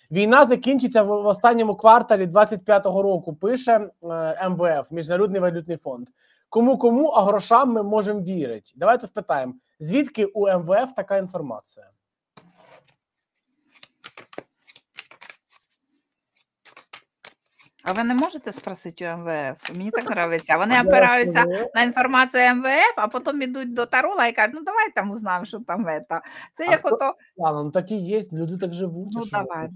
Війна закінчиться в останньому кварталі 25-го року, пише МВФ, Міжнародний валютний фонд. Кому-кому, а грошам ми можемо вірити. Давайте спитаємо, звідки у МВФ така інформація? А ви не можете спросити у МВФ? Мені так подобається. Вони опираються на інформацію МВФ, а потім йдуть до Тарола і кажуть, ну давай там узнаємо, що там це. Це як ото... Ну так і є, люди так живуть. Ну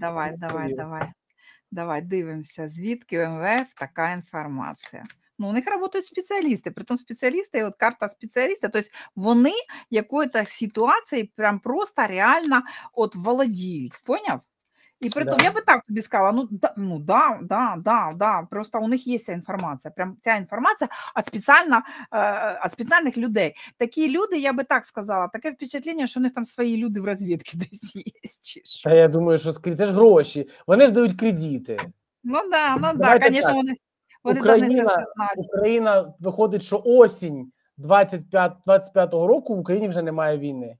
давай, дивимося, звідки у МВФ така інформація. Ну, у них працюють спеціалісти, притом спеціалісти, от карта спеціаліста, тобто вони якоюсь ситуацією прям просто реально от володіють, поняв? І при тому, я би так тобі сказала, просто у них є ця інформація, прям ця інформація від спеціальних людей. Такі люди, я би так сказала, таке впечатлення, що у них там свої люди в розвідці десь є. Та я думаю, що це ж гроші, вони ж дають кредити. Ну да, звісно, вони повинні це все знати. Україна, виходить, що осінь 25-го року в Україні вже немає війни.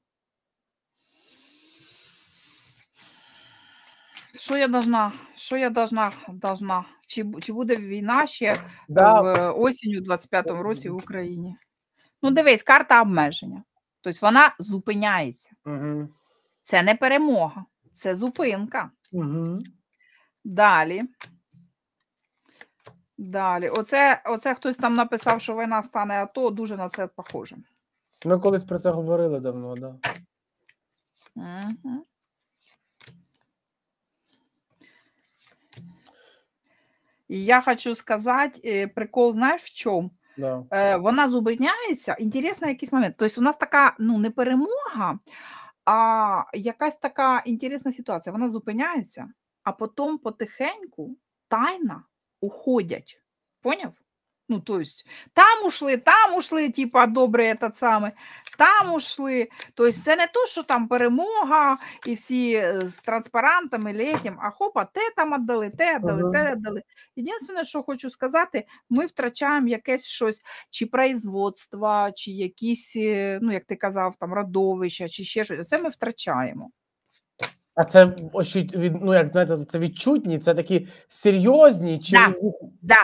Що я должна? Чи буде війна ще осінню в 25-му році в Україні? Ну, дивись, карта обмеження. Тобто вона зупиняється. Угу. Це не перемога, це зупинка. Угу. Далі. Оце хтось там написав, що війна стане АТО, дуже на це похоже. Ми колись про це говорили давно, так. Угу. І я хочу сказати, прикол, знаєш, в чому? Да. Вона зупиняється, інтересний якийсь момент. Тобто у нас така, не перемога, а якась така інтересна ситуація. Вона зупиняється, а потім потихеньку, тайно уходять. Поняв? Ну, то есть, там ушли, типа, добре, там ушли. Тобто, це не то, що там перемога, і всі з транспарантами, летім, а хопа, те там віддали, те віддали. Єдине, що хочу сказати, ми втрачаємо якесь щось, чи производство, чи якісь, як ти казав, там, родовища, чи ще щось. Це ми втрачаємо. А це, як знаєте, це відчутні, це такі серйозні? Чи... Да.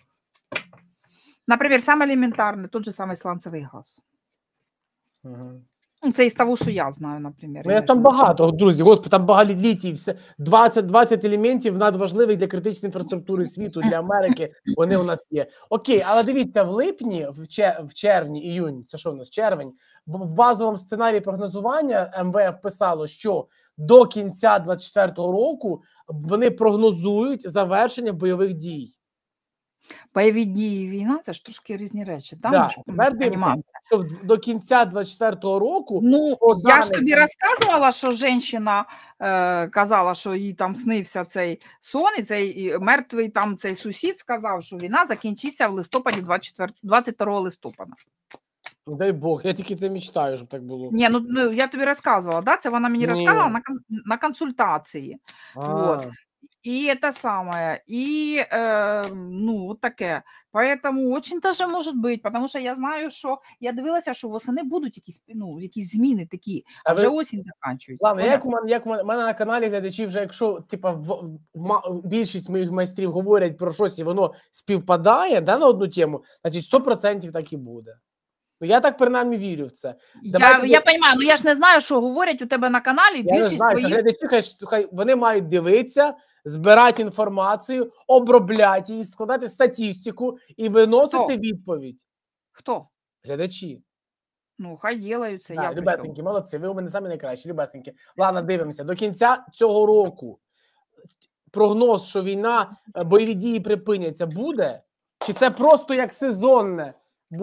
Наприклад, саме елементарне, той же самий сланцевий газ. Угу. Це із того, що я знаю, наприклад. Ну, там багато, друзі, господи, там багато літій, 20 елементів надважливих для критичної інфраструктури світу, для Америки, вони у нас є. Окей, але дивіться, в липні, в червні, іюнь, це що у нас, червень, в базовому сценарії прогнозування МВФ писало, що до кінця 24-го року вони прогнозують завершення бойових дій. Бойові дії і війна – це ж трошки різні речі. Тепер дивимося, що до кінця 24-го року... Ну, я ж тобі розказувала, що жінка казала, що їй там снився цей сон, і цей мертвий там цей сусід сказав, що війна закінчиться в листопаді, 22 листопада. Дай Бог, я тільки це мечтаю, щоб так було. Ні, ну я тобі розказувала, да? Це вона мені розказувала на консультації. Вот. И это самое, и, вот таке. Поэтому очень даже может быть, потому що я знаю, що я дивилася, що восени будуть якісь зміни такі, а вже осінь закінчується. Ладно, як у мене на каналі глядачі вже, якщо більшість моїх майстрів говорять про щось і воно співпадає, на одну тему, значить 100% так і буде. Ну, я так принаймні вірю в це. Я розумію, я ж не знаю, що говорять у тебе на каналі, більшість твоїх... Глядачі кажуть, слухай, вони мають дивитися, збирати інформацію, обробляти її, складати статистику і виносити відповідь. Хто? Глядачі. Ну, хай ділаються. Любесенькі, молодці, ви у мене самі найкращі, любесенькі. Ладно, дивимося. До кінця цього року прогноз, що війна, бойові дії припиняться, буде? Чи це просто як сезонне?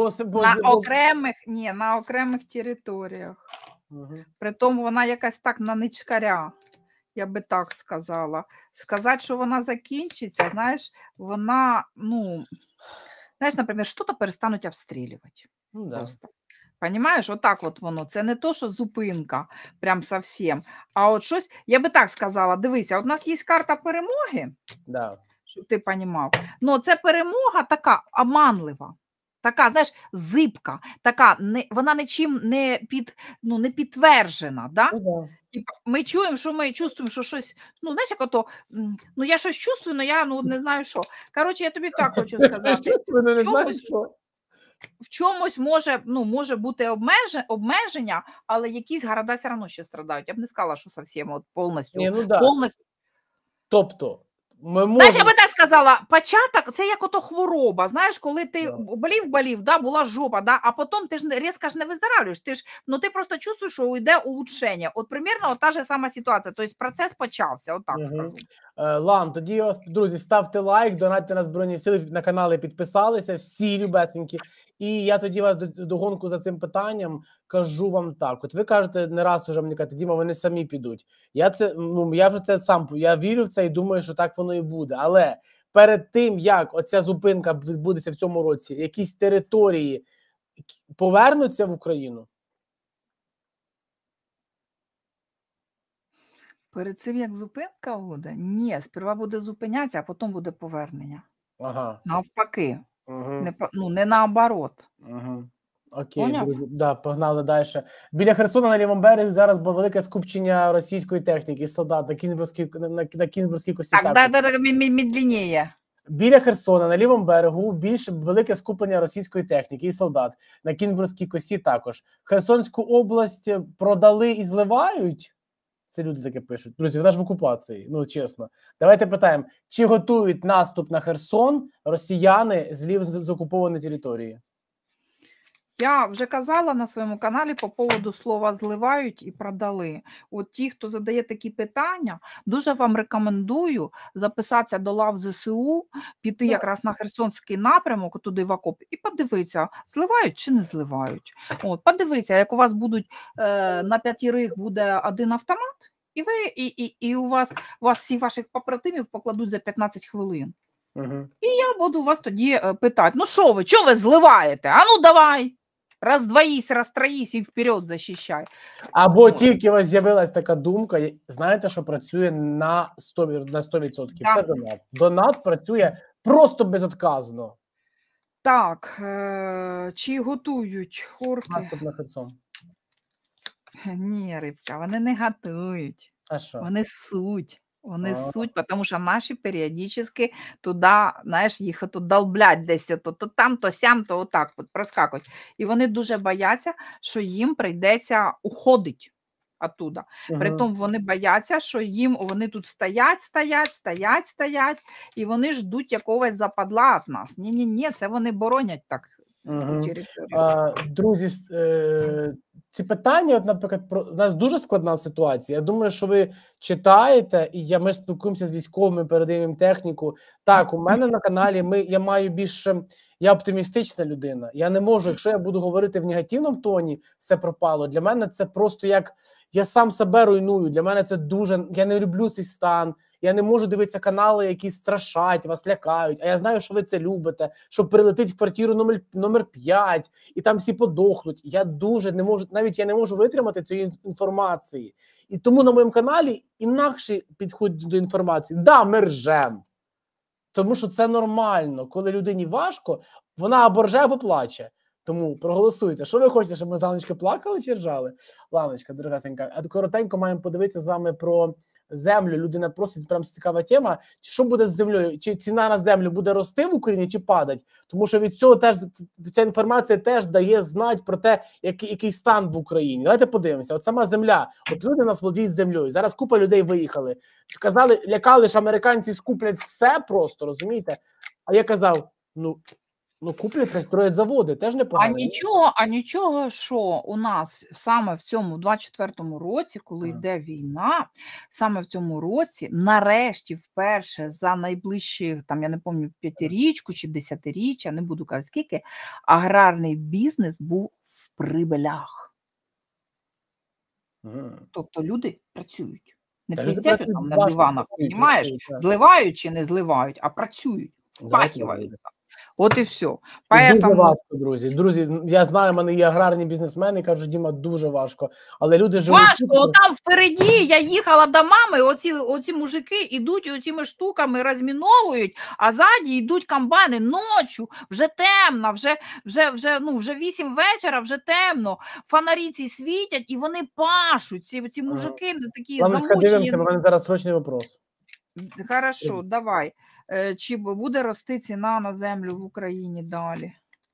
На окремих територіях. Притому вона якась так на ничкаря, я би так сказала. Сказати, що вона закінчиться, знаєш, вона, наприклад, щось перестануть обстрілювати. Просто. Понимаєш, отак от воно. Це не то, що зупинка, прям совсем. А от щось, я би так сказала, дивися, от у нас є карта перемоги, щоб ти розумів. Ну, це перемога така обманлива. Така, знаєш, зибка, така, вона нічим не підтверджена, да? Типа, ми чуємо, що ми чувствуємо, що щось, ну, знаєш, як ото, ну, я щось чувствую, але я, ну, не знаю що. Коротше, я тобі так хочу сказати, в чомусь може, ну, може бути обмеження, але якісь города все одно ще страдають. Я б не сказала, що зовсім от повністю. Ні, ну да. повністю. Тобто, ми Знаєш, можемо... я би так сказала, початок – це як ото хвороба. Знаєш, коли ти Да. болів, да, була жопа, да, а потім ти ж різко ж не виздоравлюєш. Ти просто чувствуєш, що йде улучшення. От примірно та ж сама ситуація. Тобто процес почався, отак скажу. Лан, тоді вас, друзі, ставте лайк, донатьте на Збройні Сили, на канали підписалися, всі любесенькі. І я тоді вас догонку за цим питанням кажу вам так. От ви кажете, не раз уже мені кажете, Діма, вони самі підуть. Я вже це сам, я вірю в це і думаю, що так воно і буде. Але перед тим, як оця зупинка відбудеться в цьому році, якісь території повернуться в Україну? Перед цим, як зупинка буде? Ні, сперва буде зупинятися, а потім буде повернення. Ага. Навпаки. Угу. Не наоборот. Угу. Окей, друзі, да, погнали далі. Біля Херсона на лівому березі зараз було велике скупчення російської техніки, солдат на Кінзбурзькій косі. Так, медленніє. Біля Херсона на лівому берегу більш велике скуплення російської техніки і солдат. На Кінзбурзькій косі також. Херсонську область продали і зливають? Це люди таке пишуть. Друзі, вона ж в окупації, ну чесно. Давайте питаємо, чи готують наступ на Херсон росіяни з окупованої території? Я вже казала на своєму каналі по поводу слова «зливають» і «продали». От ті, хто задає такі питання, дуже вам рекомендую записатися до лав ЗСУ, піти якраз на Херсонський напрямок, туди в окоп, і подивитися, зливають чи не зливають. От, подивитися, як у вас будуть на 5 буде один автомат, і у вас всіх ваших побратимів покладуть за 15 хвилин. І я буду вас тоді питати, ну що ви зливаєте? А ну давай! Роздвоїсь, розтроїсь і вперед захищай. Або тільки у вас з'явилась така думка, знаєте, що працює на 100%. Да. Це донат. Донат працює просто безотказно. Так, чи готують орки? Наступ на Херсон. Ні, рибка, вони не готують. А що? Вони суть. Вони суть, тому що наші періодично туди, знаєш, їх тут долблять десь, то там, то сям, то отак от проскакують. І вони дуже бояться, що їм прийдеться уходити оттуда. Притом вони бояться, що вони тут стоять, і вони ждуть якогось западла від нас. Ні, це вони боронять так. Друзі, ці питання, от, наприклад, у нас дуже складна ситуація. Я думаю, що ви читаєте, і ми спілкуємося з військовими, передаємо їм техніку. Так, у мене на каналі я оптимістична людина. Я не можу, якщо я буду говорити в негативному тоні, все пропало. Для мене це просто як я сам себе руйную. Для мене це дуже, я не люблю цей стан. Я не можу дивитися канали, які страшать, вас лякають. А я знаю, що ви це любите, що прилетить в квартиру номер 5, і там всі подохнуть. Я дуже не можу, навіть я не можу витримати цієї інформації. І тому на моєму каналі інакше підходять до інформації. Да, ми ржем. Тому що це нормально. Коли людині важко, вона або рже, або плаче. Тому проголосуйте. Що ви хочете, щоб ми з Ланочкою плакали чи ржали? Ланочка, дорогасенька, а коротенько маємо подивитися з вами про землю. Людина просить, прям цікава тема. Що буде з землею? Чи ціна на землю буде рости в Україні, чи падать? Тому що від цього теж ця інформація теж дає знати про те, який стан в Україні. Давайте подивимося. От сама земля. От люди у нас володіють землею. Зараз купа людей виїхали. Казали, лякали, що американці скуплять все просто, розумієте? А я казав, ну, куплять, хай строять заводи, теж непогано. А нічого, що у нас саме в цьому, в 24-му році, коли йде війна, саме в цьому році, нарешті, вперше, за найближчі, там, я не пам'ятаю, 5-річку чи 10-річчя, не буду казати скільки, аграрний бізнес був в прибилях. Тобто люди працюють. Не присядуть там на диванах, розумієш? Зливають чи не зливають, а працюють, впахиваються. От і все. І дуже Поэтому важко, друзі. Друзі, я знаю, в мене є аграрні бізнесмени, кажуть, Діма, дуже важко. Але люди живуть... важко, там впереді, я їхала до мами, оці мужики ідуть і оціми штуками розміновують, а ззаді йдуть комбайни ночі, вже темно, вже 8 вечора, вже темно, фонарі ці світять, і вони пашуть, ці мужики такі Ладночка, дивимося, замучені. бо в мене зараз срочний вопрос. Хорошо, давай. Чи буде рости ціна на землю в Україні далі?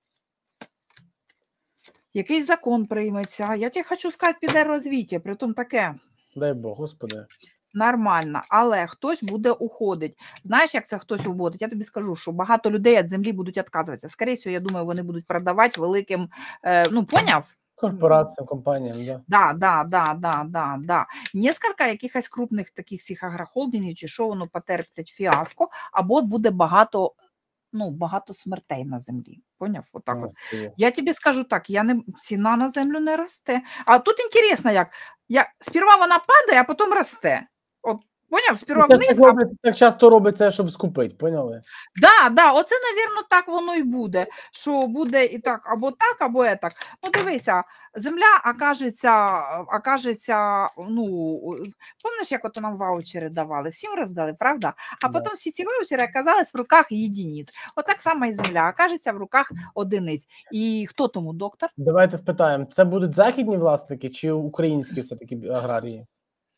Якийсь закон прийметься. Я тебе хочу сказати, піде розвиття, притом таке Дай Бог, Господи. нормально, але хтось буде уходити. Знаєш, як це хтось уходить? Я тобі скажу, що багато людей від землі будуть відказуватися. Скоріше всього, я думаю, вони будуть продавати великим, поняв? Корпораціям, компаніям, да. Да. Несколько якихось крупних таких всіх агрохолдингів, чи що воно потерплять фіаско, або буде багато смертей на землі. Поняв? Отак от. Я тобі скажу так, ціна на землю не росте. А тут інтересно, як сперва вона падає, а потім росте. От, поняв? Сперва вниз, Так часто робиться, щоб скупити, поняли? Да, оце, навірно, так воно і буде, що буде і так, або етак. Ну, дивися, земля окажеться, пам'ятаєш, як ото нам ваучери давали? Всім роздали, правда? А потім всі ці ваучери оказались в руках єдиниць. Отак само і земля окажеться в руках одиниць. І хто тому, доктор? Давайте спитаємо, це будуть західні власники чи українські все-таки аграрії?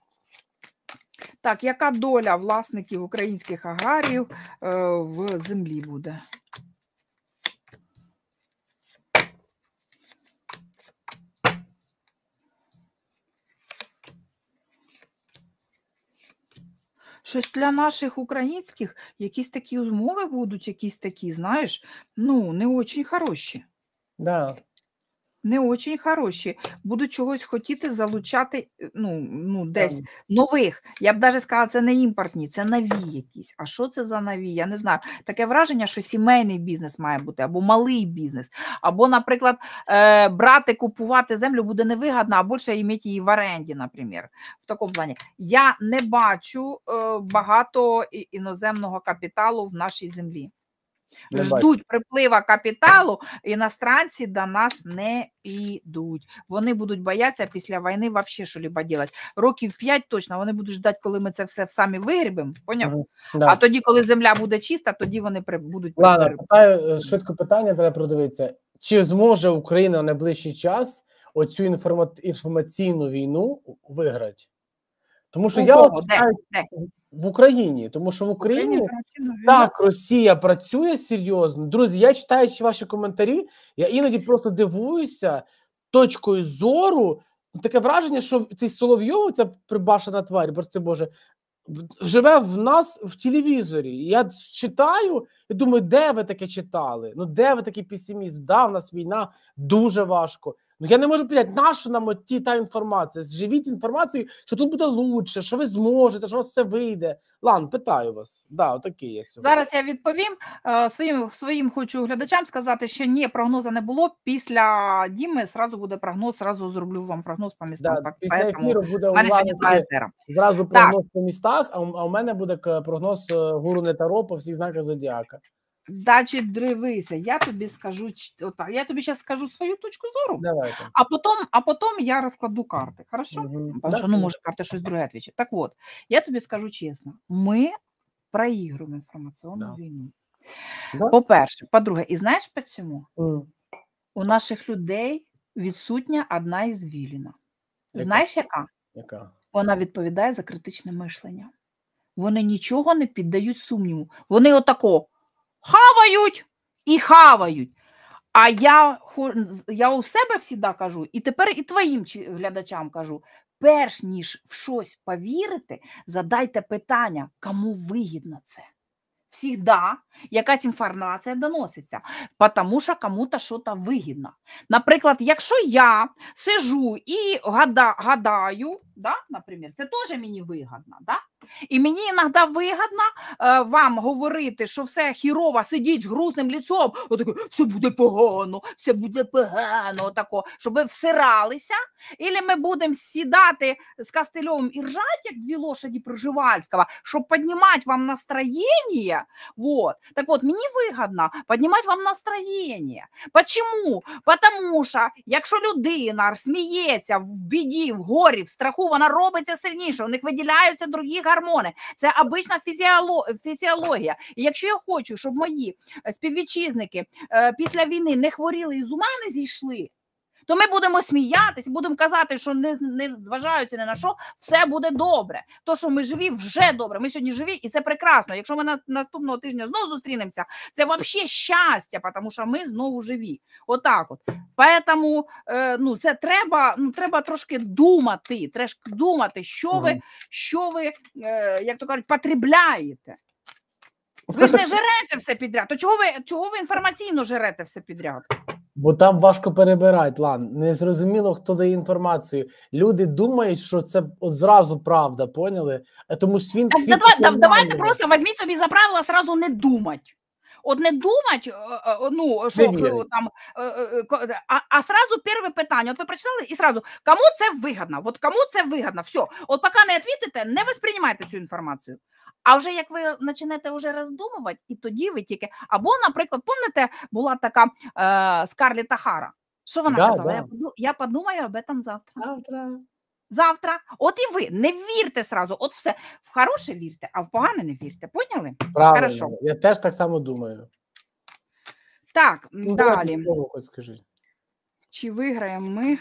Так, яка доля власників українських аграріїв в землі буде? Щось для наших українських, якісь такі умови будуть, якісь такі, знаєш, не дуже хороші. Да. Не дуже хороші. Будуть чогось хотіти залучати, десь нових. Я б навіть сказала, це не імпортні, це нові якісь. А що це за нові? Я не знаю. Таке враження, що сімейний бізнес має бути, або малий бізнес. Або, наприклад, брати, купувати землю буде невигідно, а більше мати її в оренді, наприклад. В такому плані. Я не бачу багато іноземного капіталу в нашій землі. Ждуть приплива капіталу, іностранці до нас не підуть. Вони будуть боятися після війни взагалі що-либо робити. Років 5 точно вони будуть ждати, коли ми це все самі вигрібемо, поняв? А тоді, коли земля буде чиста, тоді вони будуть... Ладно, питаю, швидко питання, треба продивитися. Чи зможе Україна в найближчий час оцю інформаційну війну виграти? Тому що в Україні, тому що в Україні так, Росія працює серйозно. Друзі, я читаючи ваші коментарі, я іноді просто дивуюся точкою зору. Таке враження, що цей Соловйов, ця прибашена тварь, прости Боже, живе в нас в телевізорі. Я читаю і думаю, де ви таке читали? Де ви такий песиміст? Да, в нас війна, дуже важко. Я не можу поняти, нащо нам та інформація? Живіть інформацією, що тут буде лучше, що ви зможете, що у вас все вийде. Ладно, питаю вас. Да, отакий я сьогодні. Зараз я відповім. Своїм хочу глядачам сказати, що ні, прогнозу не було. Після Діми зразу буде прогноз, зразу зроблю вам прогноз по містам. Да, після ефіру буде зразу прогноз по містах, а у мене буде прогноз гуру Нетаро по всіх знаках зодіака. Значить, дивися, я тобі скажу, я тобі зараз скажу свою точку зору, Давайте. а потім я розкладу карти, хорошо? Тому що, може, карти щось друге відповідає. Так от, я тобі скажу чесно, ми проігруємо інформаційну війну. По-перше. По-друге, і знаєш чому? У наших людей відсутня одна ізвіліна. Знаєш, яка? Яка? Вона відповідає за критичне мишлення. Вони нічого не піддають сумніву. Вони отако хавають і хавають. А я у себе завжди кажу, і тепер і твоїм глядачам кажу, перш ніж в щось повірити, задайте питання, кому вигідно це. Всігда якась інформація доноситься, тому що кому-то щось вигідно. Наприклад, якщо я сижу і гадаю, наприклад, це теж мені вигідно, І мені іноді вигідно вам говорити, що все хірово, сидіть з грустним лицом, отако, все буде погано, отако, щоб ви всиралися, або ми будемо сідати з Костильовим і ржати, як дві лошаді Пржевальського, щоб піднімати вам настроєння. Вот. Так от, мені вигідно піднімати вам настроєння. Почему? Потому що, якщо людина сміється в біді, в горі, в страху, вона робиться сильніше, у них виділяються другі гормони. Це обична фізіологія. І якщо я хочу, щоб мої співвітчизники після війни не хворіли і з ума не зійшли, то ми будемо сміятися, будемо казати, що не зважаючи ні на що, все буде добре. То, що ми живі, вже добре. Ми сьогодні живі, і це прекрасно. Якщо ми наступного тижня знову зустрінемося, це взагалі щастя, тому що ми знову живі. Отак от. Поэтому, ну, це треба трошки думати, що ви, як то кажуть, потребляєте. Ви ж не жерете все підряд. То чого ви інформаційно жерете все підряд? Бо там важко перебирати, Лан. Незрозуміло, хто дає інформацію. Люди думають, що це зразу правда, поняли? Тому ж він... Давайте просто візьміть собі за правило сразу не думати. От не думати, ну, що там, а сразу перше питання. От ви прочитали і сразу, кому це вигідно? От кому це вигідно? Все. От поки не відповідите, не восприймайте цю інформацію. А вже як ви почнете вже роздумувати, і тоді ви тільки... Або, наприклад, пам'ятаєте, була така Скарлетт Охара. Що вона казала? Да. Я подумаю об этом завтра. Завтра. От і ви не вірте сразу. От все. В хороше вірте, а в погане не вірте. Поняли? Правильно. Хорошо. Я теж так само думаю. Так, ну, далі. Хоч скажіть. Чи виграємо ми?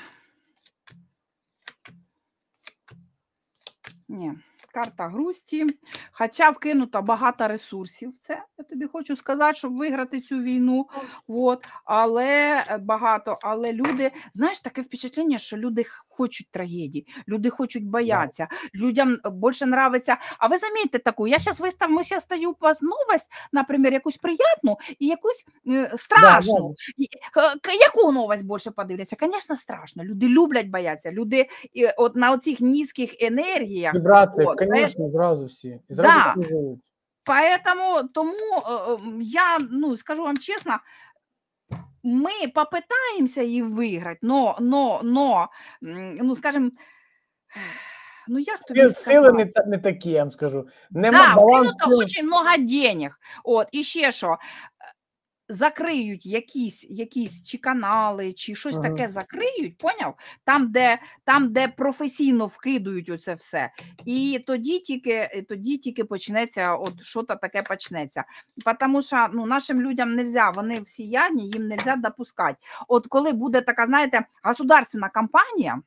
Ні. Карта грусті, хоча вкинуто багато ресурсів, це я тобі хочу сказати, щоб виграти цю війну, от, але люди, знаєш, таке впечатлення, що люди хочуть трагедії, люди хочуть бояться, людям більше подобається, а ви замітьте таку, я зараз ми зараз стаю по новость, наприклад, якусь приємну і якусь страшну. Яку новость більше подивляться? Звісно, страшно, люди люблять бояться, люди от на оцих низьких енергіях. Вібраціях, звісно, зразу всі. І зразу всі живуть. Тому я, ну, скажу вам чесно, ми попытаемся її виграти, но, ну, скажем, ну, як тобі сказати? Сили не такі, я вам скажу. Да, вкинуто дуже багато денег. От, і ще що, закриють якісь чи канали, чи щось таке закриють, поняв? Там, де професійно вкидують оце все. І тоді тільки почнеться, от що-то таке почнеться. Тому що, ну, нашим людям нельзя, вони всіядні, їм нельзя допускати. От коли буде така, знаєте, государственна кампанія,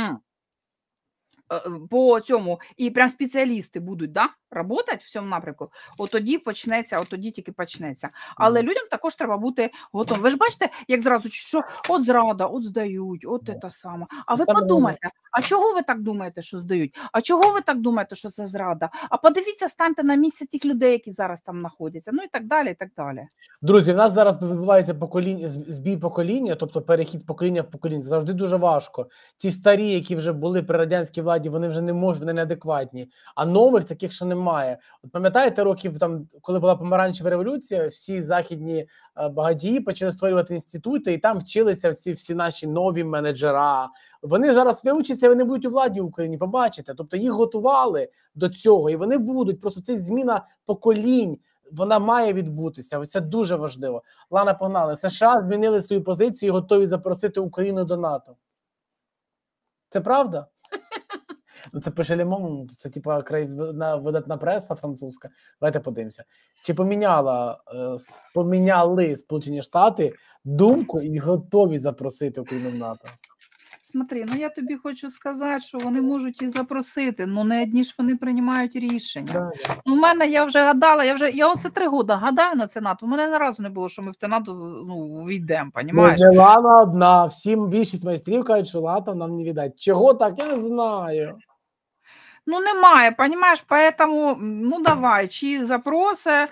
по цьому, і прям спеціалісти будуть, да, працювати в цьому напрямку, от тоді тільки почнеться. Але людям також треба бути готовим. Ви ж бачите, як зразу, що от зрада, от здають, от це саме. А ви подумайте, а чого ви так думаєте, що здають? А чого ви так думаєте, що це зрада? А подивіться, станьте на місце тих людей, які зараз там знаходяться, ну і так далі, і так далі. Друзі, в нас зараз відбувається збій покоління, тобто перехід покоління в покоління. Це завжди дуже важко. Ті старі, які вже були при радянській владі, вони вже не можуть, вони неадекватні. А нових таких ще немає. От пам'ятаєте, років там, коли була помаранчева революція, всі західні багатії почали створювати інститути, і там вчилися всі наші нові менеджера. Вони зараз вивчаться, вони будуть у владі в Україні, побачите. Тобто їх готували до цього, і вони будуть. Просто це зміна поколінь, вона має відбутися. Ось це дуже важливо. Лана, погнали. США змінили свою позицію і готові запросити Україну до НАТО. Це правда? Ну, це пише Лемон, це типа видатна преса французька. Давайте подивимося. Чи поміняли Сполучені Штати думку і готові запросити Україну в НАТО? Смотри, ну я тобі хочу сказати, що вони можуть і запросити, ну не одні ж вони приймають рішення. У мене, я вже гадала, я оце 3 роки гадаю на це НАТО. У мене ні разу не було, що ми в це НАТО, ну, війдемо, понімаєш? Ну, Лана одна, всім більшість майстрів кажуть, що НАТО нам не віддать. Чого так? Я не знаю. Ну, немає, понимаешь, поэтому, ну, давай, чи запроси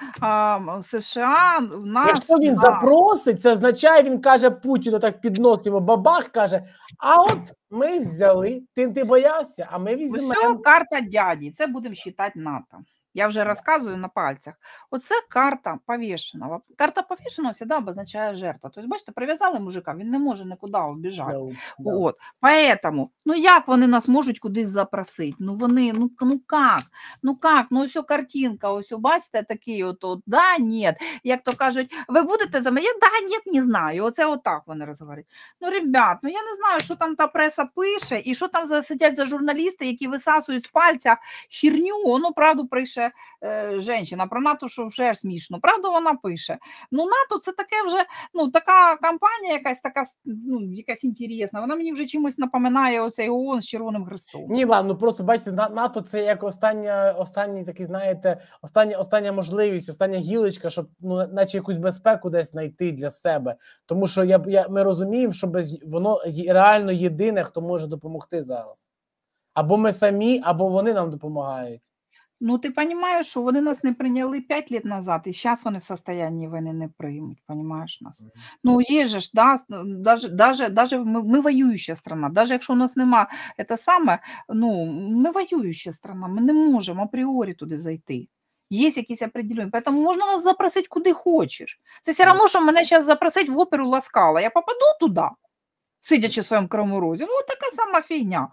США в нас Якщо він запросить, це означає, він каже Путіну, так підносить йому бабах, каже, а от ми взяли, ти боявся, а ми Все, візьмемо. карта дяді, це будемо вважати НАТО. Я вже розказую на пальцях. Оце карта повішеного. Карта повішеного завжди обозначає жертву. Тобто, бачите, прив'язали мужика, він не може нікуди убіжати. Да. От. Поэтому, ну як вони нас можуть кудись запросити? Ну вони, ну як? Ну ось картинка, ось, бачите, такий от, да, ні. Як то кажуть, ви будете за мене? Да, ні, не знаю. Оце отак вони розговорять. Ну, ребят, ну я не знаю, що там та преса пише, і що там сидять за журналісти, які висасують з пальця херню, ну, правду пише жінка, про НАТО, що вже смішно, правду вона пише. Ну, НАТО це таке вже, ну, така кампанія якась така, ну, якась інтересна, вона мені вже чимось напоминає оцей ООН з Червоним Хрестом. Ні, ладно, ну просто бачите, НАТО це як останній такий, знаєте, остання можливість, остання гілочка, щоб, ну, наче якусь безпеку десь знайти для себе. Тому що ми розуміємо, що воно реально єдине, хто може допомогти зараз. Або ми самі, або вони нам допомагають. Ну, ти розумієш, що вони нас не прийняли 5 років назад, і зараз вони в стані війни не приймуть, розумієш нас? Ну, є же ж, да, даже ми воююча страна, навіть якщо у нас нема, це саме, ну, ми воююча страна, ми не можемо апріорі туди зайти. Є якісь определені, тому можна нас запросити куди хочеш. Це все одно, що мене зараз запросити в оперу Ла Скала, я попаду туди, сидячи в своєму Кривому Розі, ну, така сама фігня.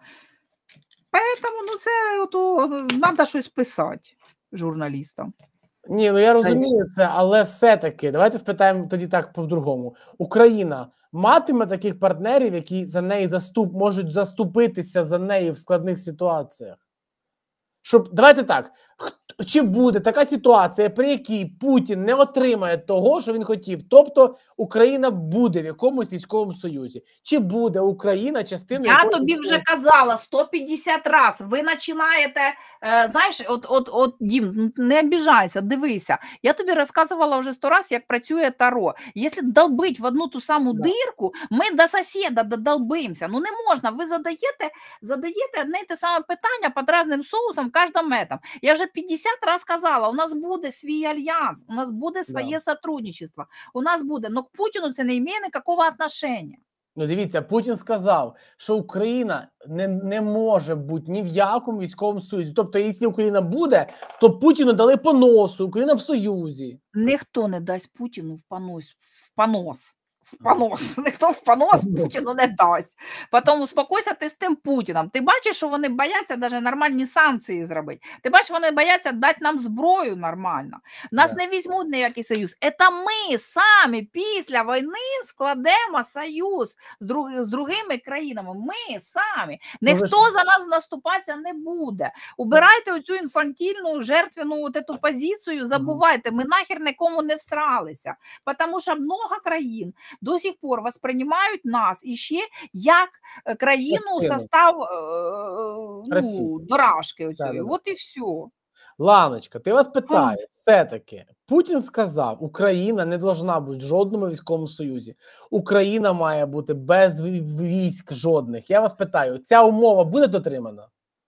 Поэтому, ну, це треба щось писати журналістам. Ні, ну я розумію це, але все-таки, давайте спитаємо тоді так по-другому. Україна матиме таких партнерів, які за неї можуть заступитися за неї в складних ситуаціях? Давайте так, чи буде така ситуація, при якій Путін не отримає того, що він хотів, тобто Україна буде в якомусь військовому союзі? Чи буде Україна частиною? Я тобі вже казала 150 разів, ви починаєте, знаєш, от, Дім, не обіжайся, дивися, я тобі розказувала вже 100 разів, як працює Таро. Якщо долбить в одну ту саму дирку, ми до сусіда додолбимося. Ну не можна, ви задаєте одне і те саме питання під різним соусом кожному етапу. Я вже 50 разів казала, у нас буде свій альянс, у нас буде своє сотрудничество, у нас буде, но к Путіну це не має ніякого отношення. Ну, дивіться, Путін сказав, що Україна не може бути ні в якому військовому союзі. Тобто, якщо Україна буде, то Путіну дали по носу, Україна в союзі. Ніхто не дасть Путіну в понос. Ніхто в понос Путіну не дасть. Потім успокойся ти з тим Путіном. Ти бачиш, що вони бояться навіть нормальні санкції зробити. Ти бачиш, вони бояться дати нам зброю нормально. Нас не візьмуть ніякий союз. Це ми самі після війни складемо союз з другими країнами. Ми самі. Ніхто за нас наступатися не буде. Убирайте оцю інфантильну, жертвену от эту позицію, забувайте, ми нахер нікому не всралися. Тому що багато країн до сих пор воспринимають нас іще як країну состав дорожки оцієї. От і все. Ланочка, ти вас питаю, все-таки, Путін сказав, Україна не должна бути в жодному військовому союзі. Україна має бути без військ жодних. Я вас питаю, ця умова буде дотримана?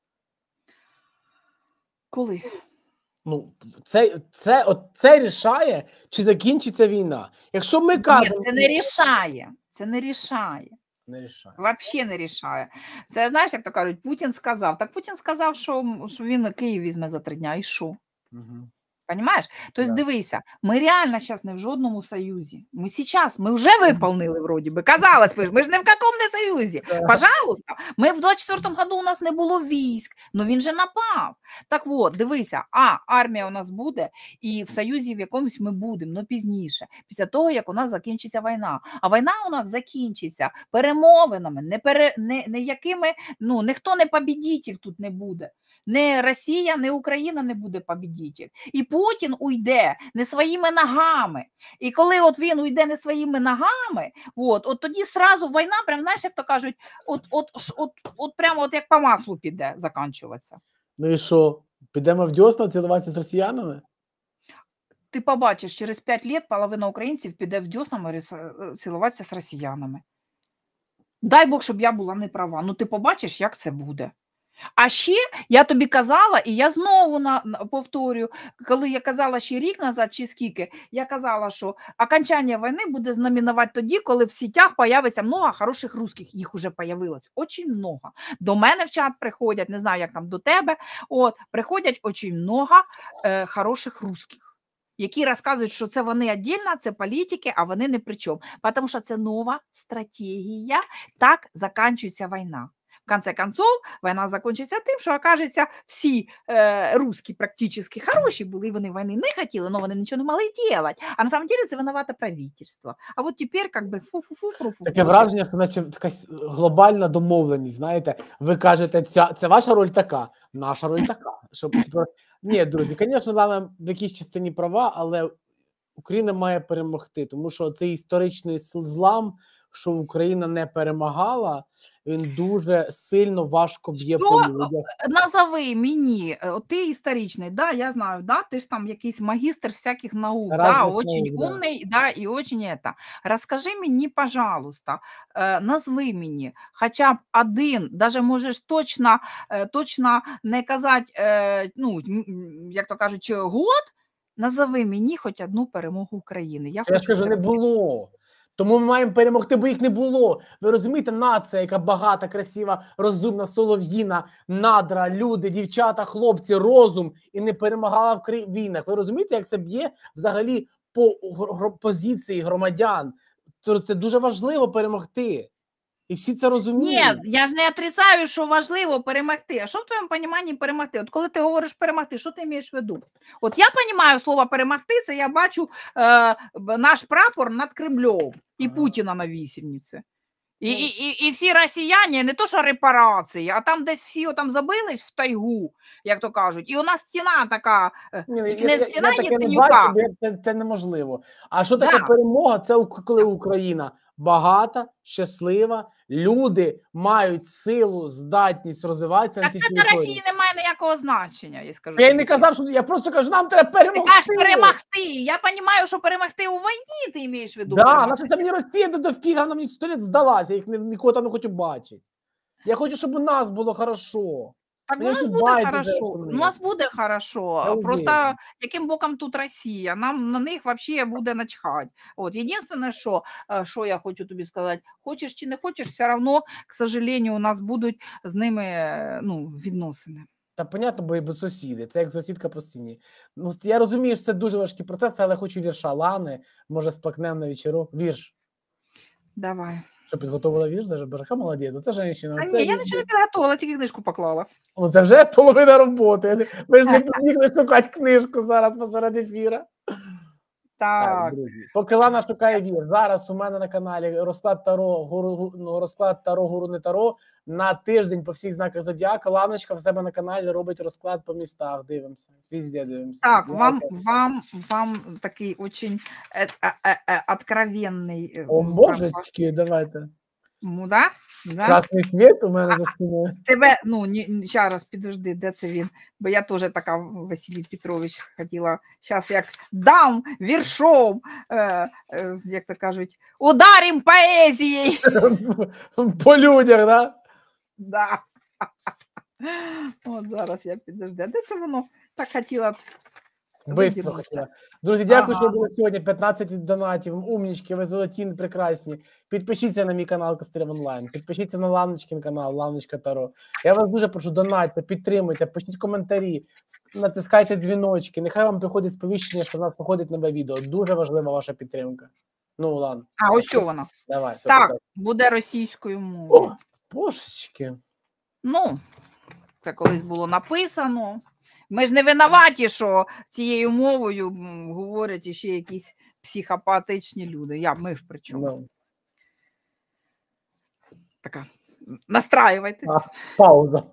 Коли? Ну, це рішає, чи закінчиться війна. Якщо ми кажемо... Ні, це не рішає. Це не рішає. Не рішає. Взагалі не рішає. Це, знаєш, як то кажуть, Путін сказав. Так Путін сказав, що він Київ візьме за 3 дня. І що? Угу. Понимаешь? Тобто, дивися, ми реально зараз не в жодному союзі. Ми вже виповнили, вроді би. Казалось би, ми ж не в якому не союзі. Пожалуйста. Ми в 24-му году у нас не було військ, но він же напав. Так от, дивися, армія у нас буде, і в союзі в якомусь ми будемо, но пізніше. Після того, як у нас закінчиться війна. А війна у нас закінчиться перемовинами, ніхто не побідитель тут не буде. Не Росія, не Україна не буде побідитель. І Путін уйде не своїми ногами. І коли от він уйде не своїми ногами, от тоді сразу війна, прям, знаєш, як то кажуть, прямо як по маслу піде закінчуватися. Ну і що, підемо в Дьосна цілуватися з росіянами? Ти побачиш, через 5 років половина українців піде в Дьосна цілуватися з росіянами. Дай Бог, щоб я була не права. Ну ти побачиш, як це буде. А ще я тобі казала, і я знову повторюю, коли я казала ще рік назад чи скільки, я казала, що окончання війни буде знаменувати тоді, коли в сетях появиться много хороших русских. Їх уже появилось очень много. До мене в чат приходять, не знаю, як там до тебе, приходять очень много хороших русских, які розказують, що це вони віддільно, це політики, а вони не при чому. Тому що це нова стратегія, так закінчується війна. В конце концов, війна закінчиться тим, що, окажеться, всі русські практично хороші були, і вони війни не хотіли, але вони нічого не могли робити. А на самом деле це винувате правительство. А от тепер, як би, фу-фу-фу-фу-фу. Таке враження, що наче якась глобальна домовленість, знаєте. Ви кажете, це ваша роль така, наша роль така. Щоб, ні, друзі, звісно, Лана в якійсь частині права, але Україна має перемогти, тому що цей історичний злам, що Україна не перемагала, він дуже сильно важко б'є по людях. Назови мені, ти історичний, да, я знаю, да, ти ж там якийсь магістр всяких наук, да, очень умний, да, і очень это. Розкажи мені, пожалуйста, назви мені хоча б один, даже можеш точно не казати, ну, як то кажуть, год, назови мені хоч одну перемогу України. Я ж кажу, не було. Тому ми маємо перемогти, бо їх не було. Ви розумієте, нація, яка багата, красива, розумна, солов'їна, надра, люди, дівчата, хлопці, розум, і не перемагала в війнах. Ви розумієте, як це б'є взагалі по позиції громадян? Це дуже важливо перемогти. І всі це розуміють. Ні, я ж не отрицаю, що важливо перемогти. А що в твоєму розумінні перемогти? От коли ти говориш перемогти, що ти маєш в виду? От я розумію слово перемогти, це я бачу наш прапор над Кремлем і Путіна на вісімниці. І всі росіяни, не то що репарації, а там десь всі там забились в тайгу, як то кажуть. І у нас стіна така, не стіна, є Ценюка. Це неможливо. А що таке перемога? Це коли Україна багата, щаслива, люди мають силу, здатність розвиватися. Так це для Росії не має ніякого значення, я скажу. Я й не казав, що я просто кажу, нам треба перемогти. Ти кажеш перемогти. Я розумію, що перемогти у війні ти маєш в виду. Так, значить це мені Росія до фіга, вона мені 100 років здалася, я їх нікого там не хочу бачити. Я хочу, щоб у нас було хорошо. Так у нас буде хорошо, у нас буде хорошо, просто яким боком тут Росія, нам на них взагалі буде начхати. От, єдине, що я хочу тобі сказати, хочеш чи не хочеш, все одно, к сожалению, у нас будуть з ними, ну, відносини. Та, понятно, бо сусіди, це як сусідка по стіні. Ну, я розумію, що це дуже важкі процеси, але хочу вірша Лани, може сплакнем на вечірок. Вірш. Давай. Що, підготувала вірш? Даже Береха молодець, оце женщина. А ні, я нічого не підготувала, тільки книжку поклала. Ну, це вже половина роботи. Ви ж не побігли шукати книжку зараз посеред ефіра. Так, друзі. Поки Лана шукає вірш, зараз у мене на каналі розклад Таро, Гуру не Таро, на тиждень по всіх знаках зодіака. Ланочка в себе на каналі робить розклад по містах, дивимося, везде дивимося. Так, вам такий очень откровенний. О, божечки, давайте. Ну, да? Красний світ у мене за спиною. Тебе, ну, зараз, підожди, де це він? Бо я теж така, Василій Петрович, хотіла, зараз як дам віршом, як то кажуть, ударим поезією. По людях, да? Да. От зараз я підожди. Де це воно так хотіла? Бистро хотіла. Друзі, дякую, що були сьогодні. 15 донатів. Умнічки, ви золоті, прекрасні. Підпишіться на мій канал Костирев Онлайн. Підпишіться на Ланочкин канал, Ланочка Таро. Я вас дуже прошу, донатьте, підтримуйте, пишіть коментарі, натискайте дзвіночки. Нехай вам приходить сповіщення, що в нас виходить нове відео. Дуже важлива ваша підтримка. Ну, Лан. А, ось воно. Давай. Так, буде російською мовою. О, божечки. Ну, це колись було написано. Ми ж не винуваті, що цією мовою говорять ще якісь психопатичні люди. Ми ж при чому? No. Така, настраюйтесь. Пауза.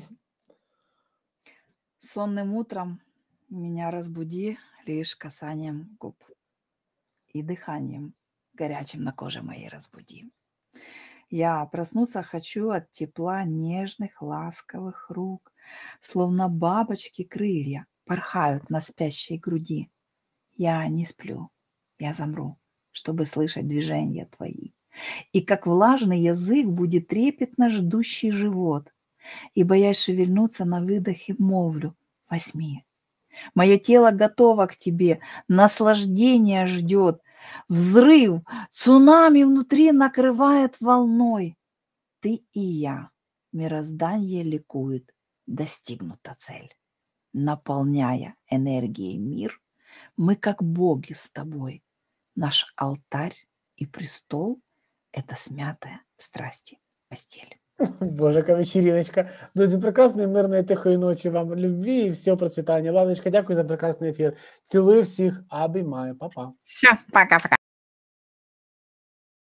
Сонным утром меня разбуди лишь касанием губ и дыханием горячим на коже моей разбуди. Я проснуться хочу от тепла нежных, ласковых рук, словно бабочки крылья порхают на спящей груди. Я не сплю, я замру, чтобы слышать движения твои. И как влажный язык будет трепетно ждущий живот, И, боясь шевельнуться на выдохе, молвлю: возьми. Мое тело готово к тебе, наслаждение ждет. Взрыв, цунами внутри накрывает волной. Ты и я, мироздание ликует, достигнута цель. Наполняя энергией мир, мы как боги с тобой. Наш алтарь и престол – это смятая в страсти постель. Боже, яка вечериночка. Друзі, прекрасної, мирної, тихої ночі вам, любві і всього процвітання. Ланочка, дякую за прекрасний ефір. Цілую всіх, обіймаю. Па-па. Все, пока-пока.